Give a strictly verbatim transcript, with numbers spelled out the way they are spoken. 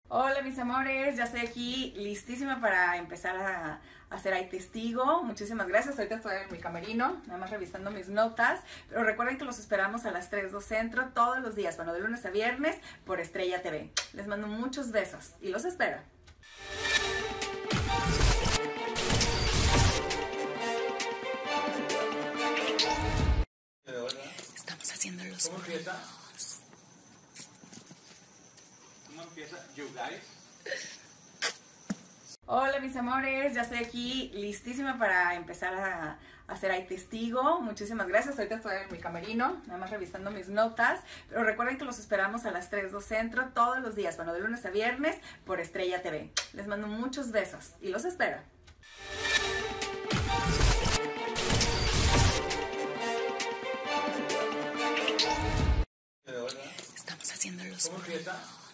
Hola mis amores, ya estoy aquí listísima para empezar a hacer Ay Testigo. Muchísimas gracias, ahorita estoy en mi camerino, nada más revisando mis notas, pero recuerden que los esperamos a las tres, dos Centro todos los días, bueno, de lunes a viernes por Estrella T V. Les mando muchos besos y los espero. Estamos haciendo los ¿Cómo empieza? ¿Cómo empieza? You guys. Hola mis amores, ya estoy aquí listísima para empezar a hacer Ay Testigo. Muchísimas gracias, ahorita estoy en mi camerino, nada más revisando mis notas, pero recuerden que los esperamos a las tres, dos Centro todos los días, bueno, de lunes a viernes por Estrella T V. Les mando muchos besos y los espero. Estamos haciendo los ¿Cómo empieza?